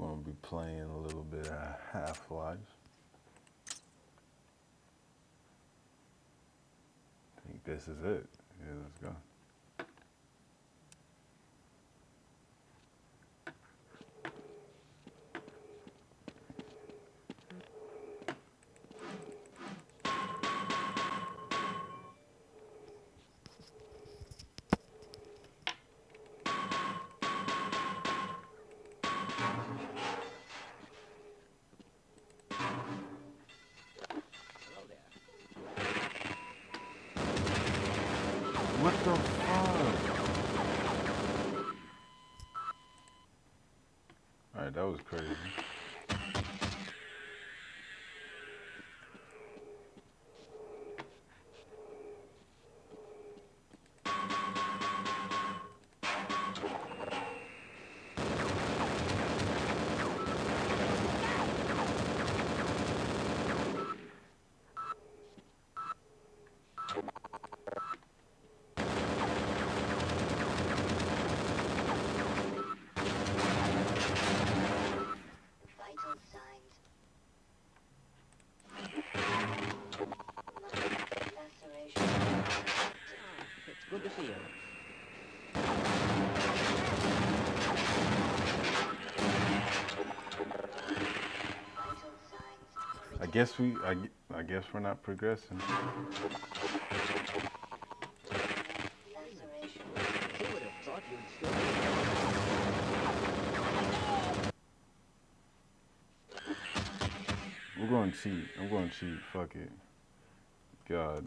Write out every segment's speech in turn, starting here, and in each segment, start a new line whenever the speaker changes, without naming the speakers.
Gonna be playing a little bit of Half-Life. I think this is it. Yeah, let's go. What the fuck? Alright, that was crazy.
Good to see you.
I guess we're not progressing. We're going to cheat. I'm going to cheat. Fuck it. God.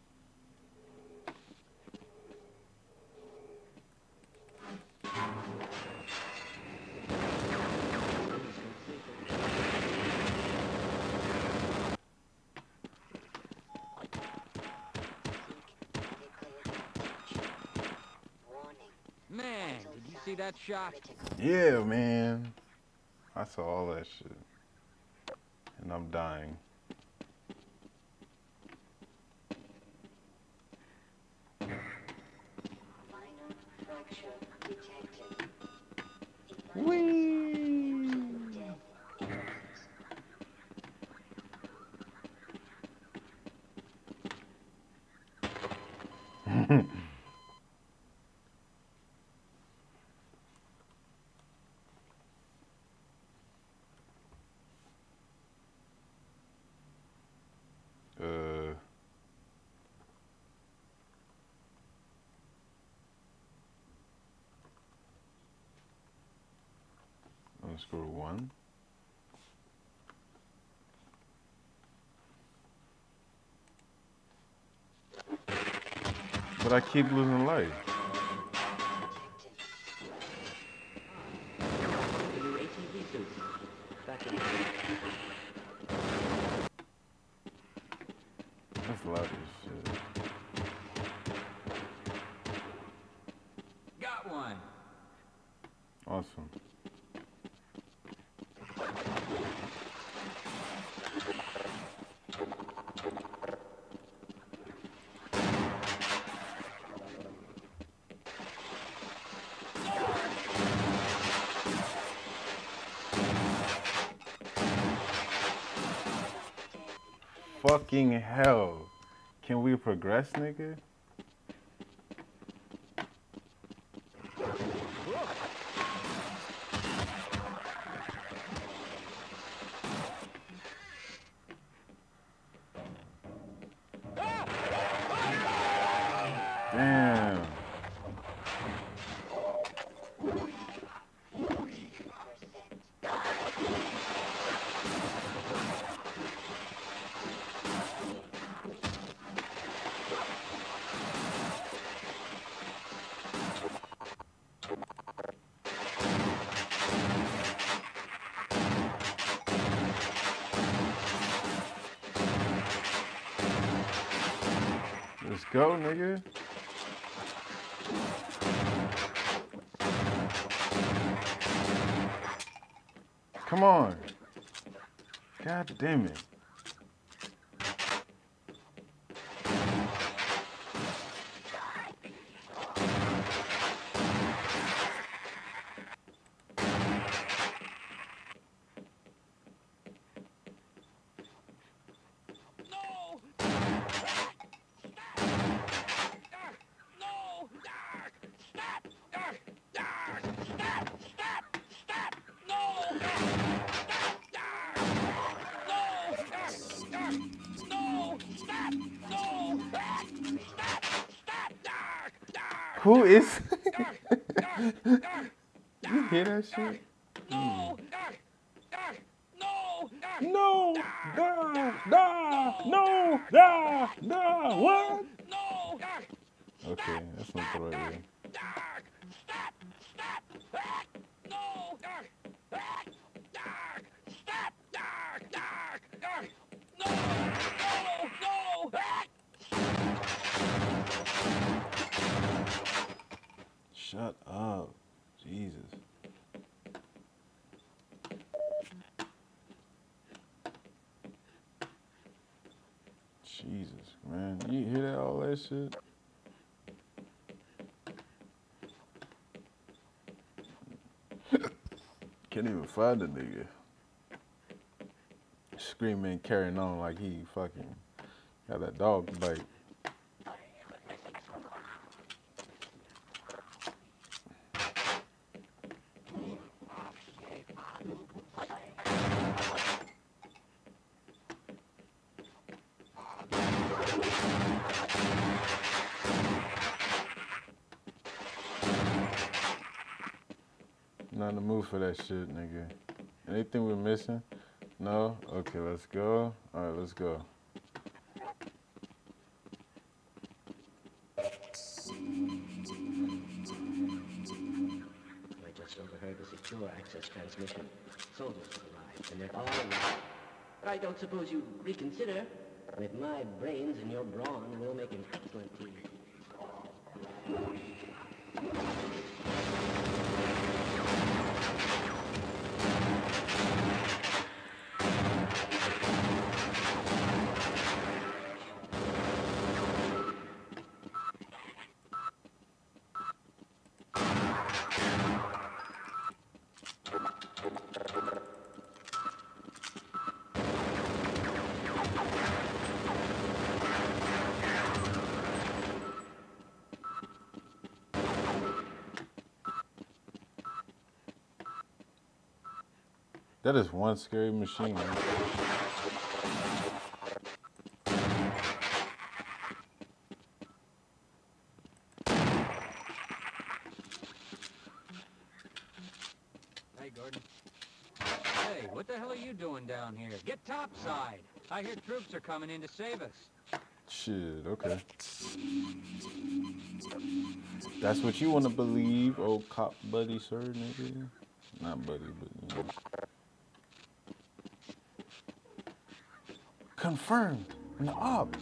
Man, did you see that shot?
Yeah, man. I saw all that shit. And I'm dying. Whee! _1. But I keep losing life. That's a lot of shit.
Got one.
Awesome. Fucking hell. Can we progress, nigga? Damn. Let's go, nigga. Come on. God damn it. Who is? You hear that shit?
No!
No! No! What?
No!
Okay, that's not the right way. Shut up. Jesus. Jesus, man. You hear that, all that shit? Can't even find the nigga. Screaming, carrying on like he fucking got that dog bite. Not in the mood for that shit, nigga. Anything we're missing? No? Okay, let's go. Alright, let's go.
I just overheard the secure access transmission. Soldiers have arrived, and they're all alive. I don't suppose you'd reconsider. With my brains and your brawn, we'll make an excellent team.
That is one scary machine, man.
Hey, Gordon. Hey, what the hell are you doing down here? Get topside. I hear troops are coming in to save us.
Shit, okay. That's what you want to believe, old cop buddy, sir, nigga. Not buddy, but you know. Confirmed. An op.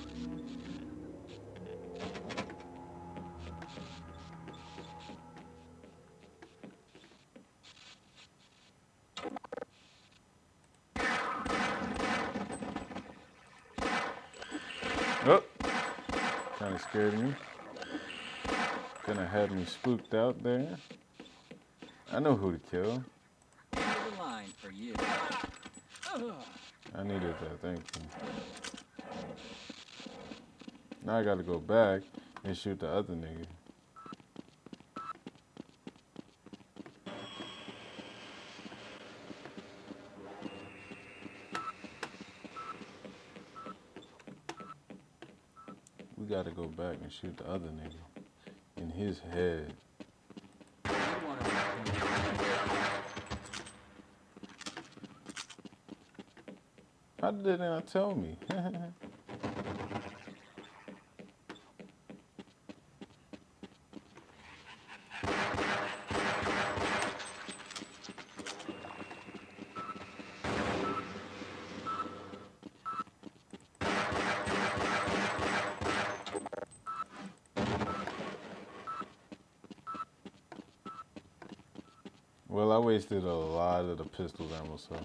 Oh, kind of scared me. Gonna have me spooked out there. I know who to kill.
Here's a line for you.
I needed that, thank you. Now I gotta go back and shoot the other nigga. We gotta go back and shoot the other nigga in his head. How did they not tell me? Well, I wasted a lot of the pistol ammo, so.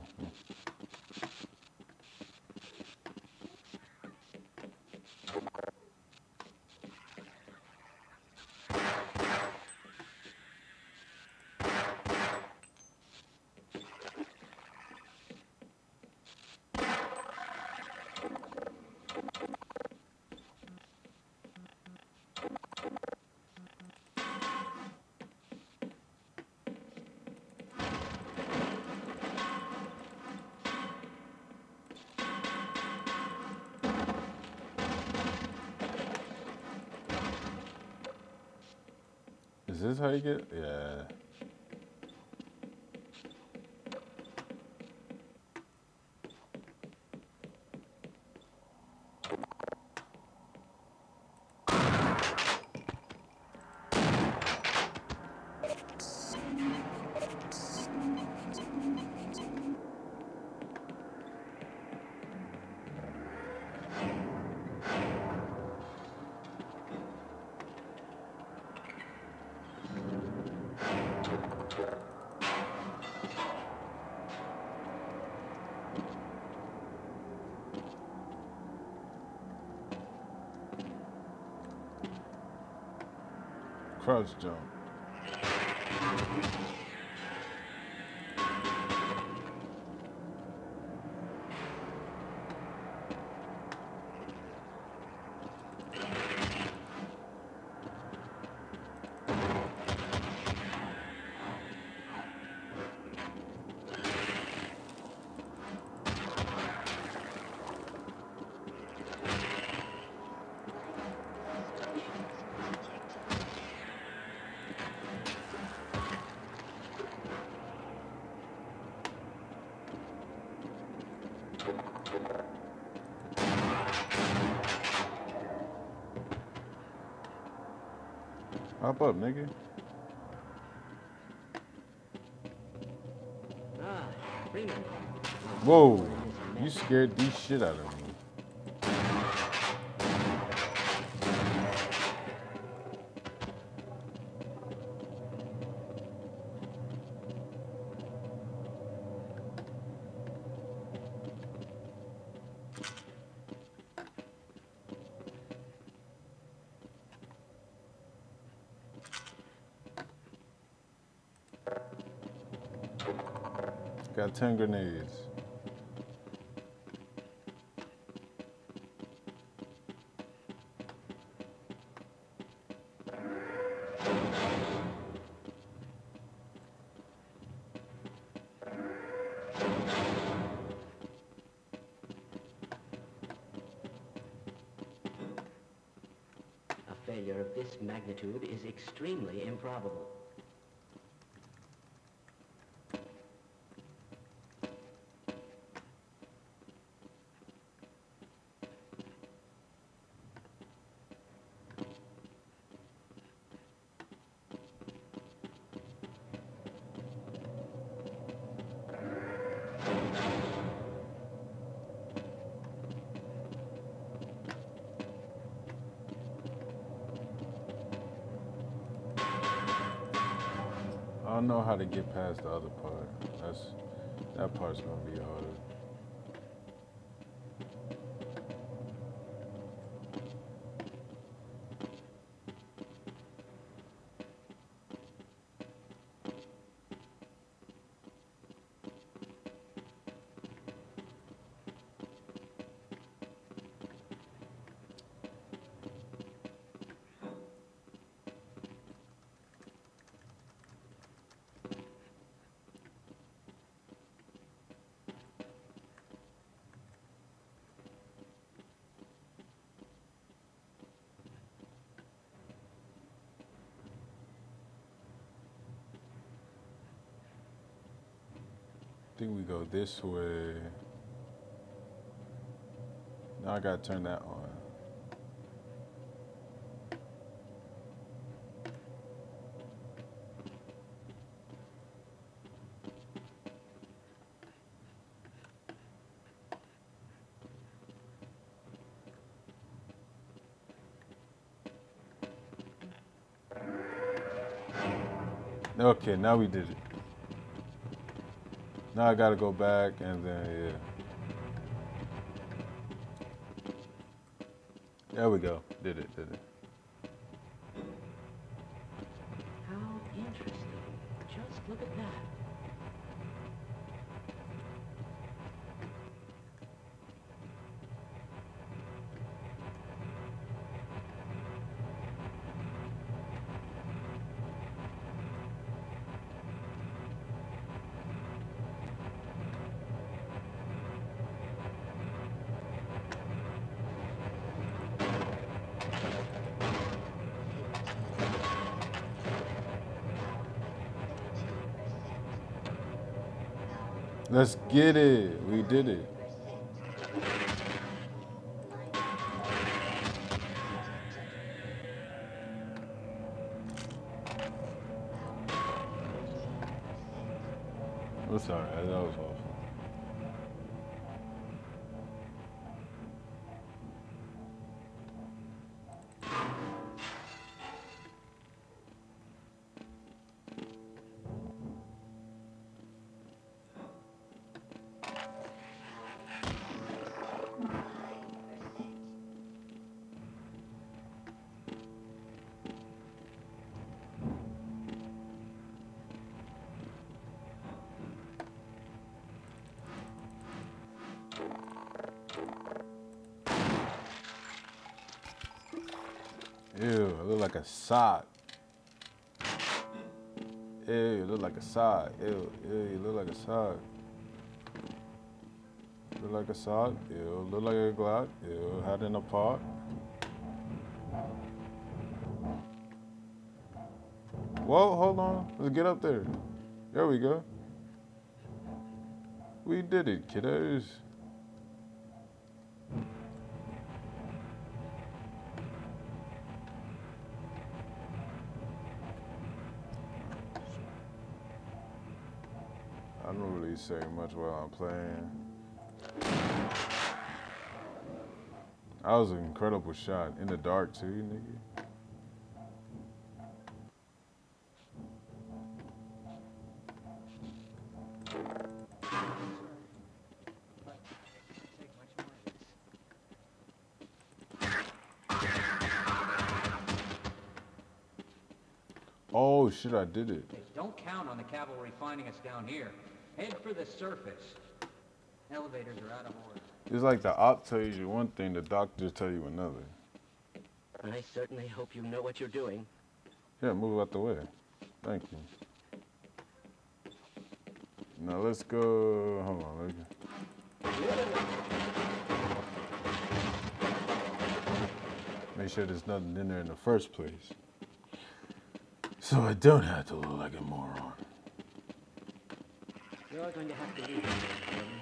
Is this how you get? Yeah. Crouch jump. Hop up, nigga. Whoa, you scared the shit out of me. Got 10 grenades.
A failure of this magnitude is extremely improbable.
I don't know how to get past the other part. That part's gonna be hard. I think we go this way. Now I gotta turn that on. Okay, now we did it. Now I gotta go back and then, yeah. There we go. Did it.
How interesting. Just look at that.
Let's get it. We did it. I'm sorry. That was awful. Ew, I look like a sock. Ew, you look like a sock. Ew, you look like a sock. Look like a sock. Ew, look like a Glock. Ew, had in a pot. Whoa, hold on. Let's get up there. There we go. We did it, kiddos. I don't really say much while I'm playing. That was an incredible shot. In the dark, too, nigga. Oh, shit, I did it.
Don't count on the cavalry finding us down here. Head for the surface. Elevators are out of order.
It's like the op tells you one thing, the doctors tell you another.
I certainly hope you know what you're doing.
Yeah, move out the way. Thank you. Now let's go. Hold on. Make sure there's nothing in there in the first place. So I don't have to look like a moron.
You're going to have to leave this,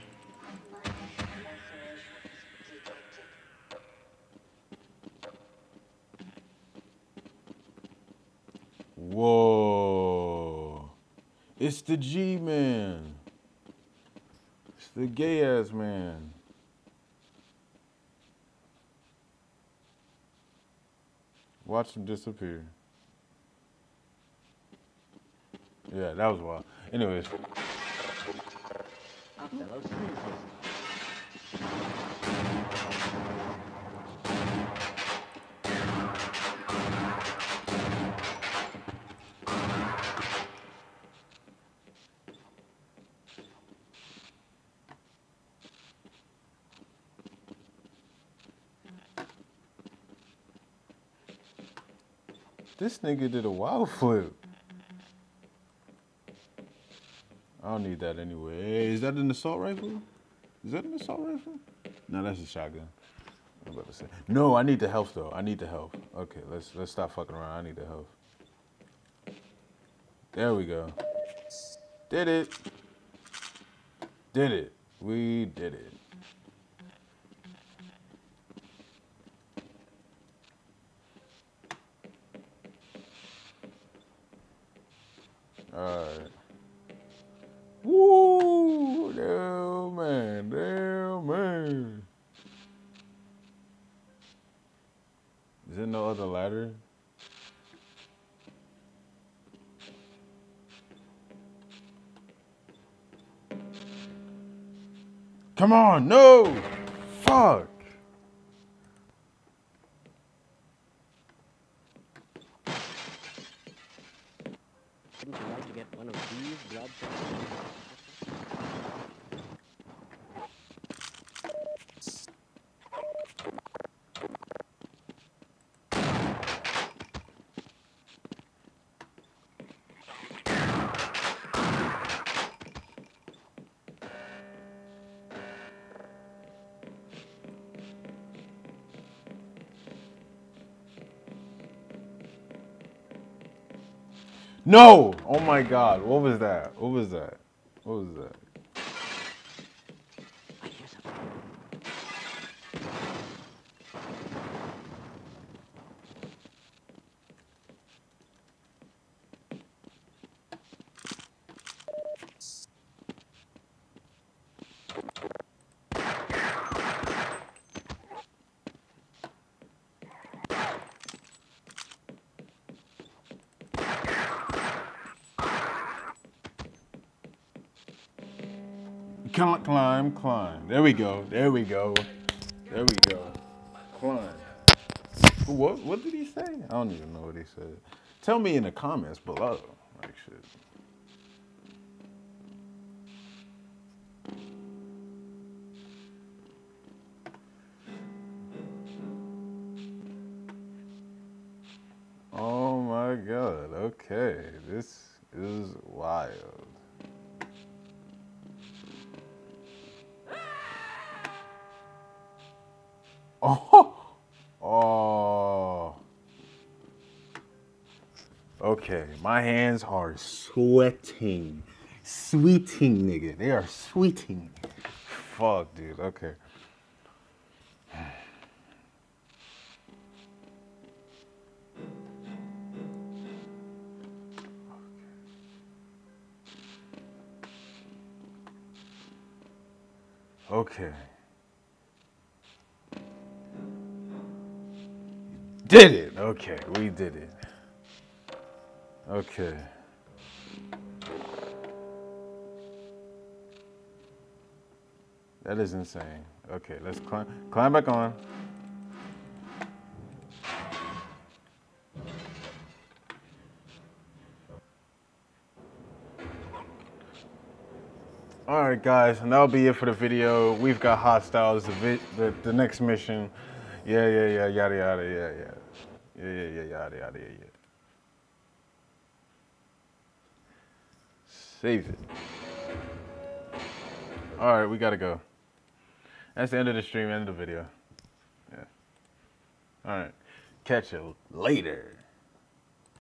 Whoa. It's the G-Man. It's the gay-ass man. Watch him disappear. Yeah, that was wild. Anyways.
Our fellow citizens.
This nigga did a wild flip. I don't need that anyway. Hey, is that an assault rifle? Is that an assault rifle? No, that's a shotgun. I'm about to say. No, I need the health though. I need the health. Okay, let's stop fucking around. I need the health. There we go. Did it. Did it. We did it. Alright. Woo! Damn man, damn man. Is there no other ladder? Come on, no! Fuck!
Wouldn't you like to get one of these blood samples?
No! Oh my god, what was that? What was that? What was that? Climb, climb. There we go. There we go. There we go. Climb. What did he say? I don't even know what he said. Tell me in the comments below. Like shit. Oh my God. Okay. This is wild. Oh. Oh. Okay. My hands are sweating. Sweating, nigga. They are sweating. Fuck, dude. Okay. Okay. Did it. Okay, we did it. Okay. That is insane. Okay, let's climb back on. All right, guys, and that'll be it for the video. We've got Hostiles, the next mission. Yeah, yada, yada, yeah. Yada, yeah. Save it. All right, we gotta go. That's the end of the stream, end of the video. Yeah. All right, catch you later.